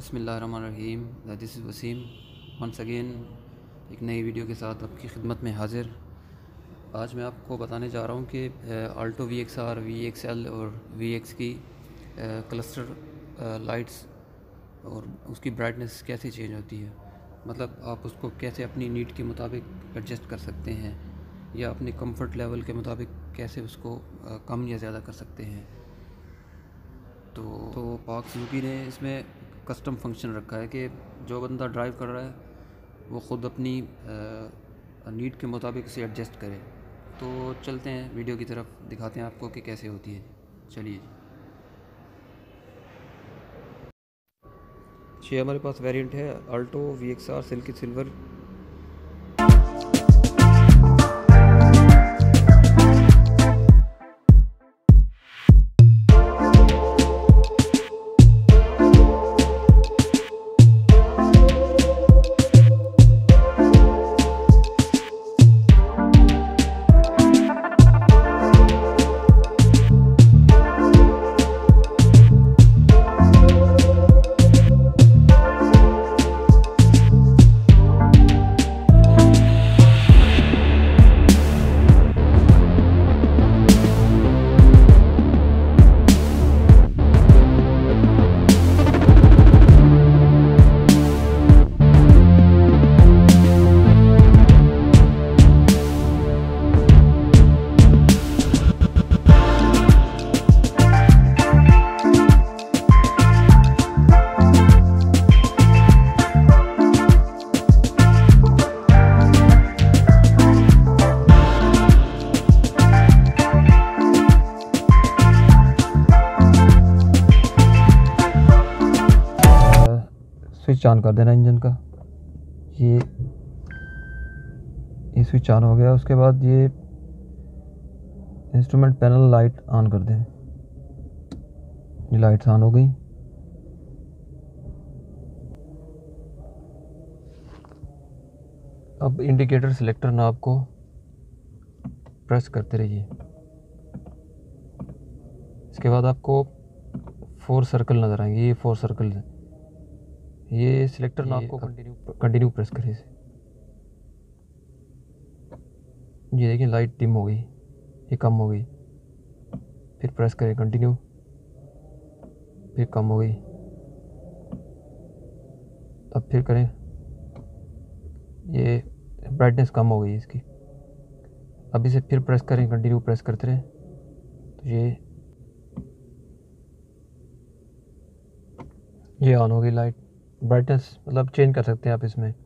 बिस्मिल्लाहिर्रहमानिर्रहीम। This is Waseem once again एक नई वीडियो के साथ आपकी खिदमत में हाज़िर। आज मैं आपको बताने जा रहा हूँ कि आल्टो VXR, VXL और VX की क्लस्टर लाइट्स और उसकी ब्राइटनेस कैसे चेंज होती है। मतलब आप उसको कैसे अपनी नीड के मुताबिक एडजस्ट कर सकते हैं या अपने कंफर्ट लेवल के मुताबिक कैसे उसको कम या ज़्यादा कर सकते हैं। तो पाक सुजुकी ने इसमें कस्टम फंक्शन रखा है कि जो बंदा ड्राइव कर रहा है वो ख़ुद अपनी नीड के मुताबिक उसे एडजस्ट करे। तो चलते हैं वीडियो की तरफ, दिखाते हैं आपको कि कैसे होती है। चलिए ये हमारे पास वेरिएंट है Alto VXR silky silver. Switch on कर देना इंजन का। ये स्विच ऑन हो गया। उसके बाद ये इंस्ट्रूमेंट पैनल लाइट ऑन कर दें। ये लाइट्स ऑन हो गई। अब इंडिकेटर सिलेक्टर नॉब को प्रेस करते रहिए। इसके बाद आपको 4 सर्कल नज़र आएंगे। ये 4 सर्कल हैं। ये सिलेक्टर नॉब को कंटिन्यू प्रेस करें इसे। ये देखिए लाइट डिम हो गई, ये कम हो गई। फिर प्रेस करें कंटिन्यू, फिर कम हो गई। अब फिर करें, ये ब्राइटनेस कम हो गई इसकी। अब इसे फिर प्रेस करें, कंटिन्यू प्रेस करते रहें तो ये ऑन हो गई लाइट। ब्राइटनेस मतलब चेंज कर सकते हैं आप इसमें।